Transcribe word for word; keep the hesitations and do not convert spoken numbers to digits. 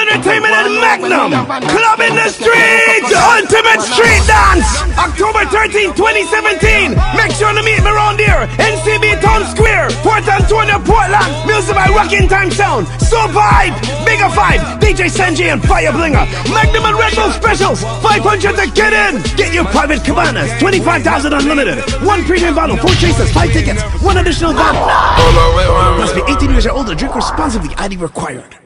Entertainment and Magnum. Club in the Streets. Ultimate Street Dance. October thirteenth, twenty seventeen. Make sure to meet me around here. N C B Town Square. Port Antonio, Portland. Music by Rockin' Time Sound. Super Hype. Bigger Five. D J Sanjay and Fire Blinger. Magnum and Red Bull specials. five hundred to get in. Get your private cabanas. twenty-five thousand unlimited. One premium bottle. Four chasers. Five tickets. One additional bottle. Must be eighteen years or older. Drink responsibly. I D required.